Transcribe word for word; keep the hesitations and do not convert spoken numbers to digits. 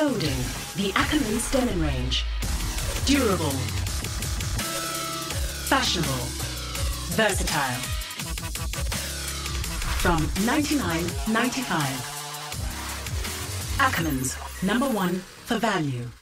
Introducing the Ackermans Denim range. Durable, fashionable, versatile. From ninety-nine ninety-five. Ackermans, number one for value.